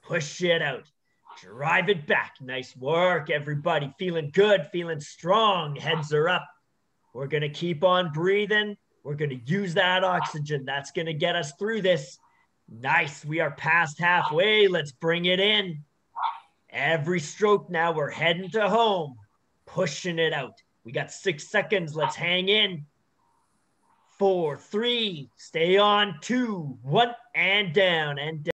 push it out. Drive it back. Nice work, everybody. Feeling good, feeling strong. Heads are up. We're going to keep on breathing. We're going to use that oxygen. That's going to get us through this. Nice. We are past halfway. Let's bring it in. Every stroke now, we're heading to home. Pushing it out. We got 6 seconds. Let's hang in. 4, 3, stay on, 2, 1, and down, and down.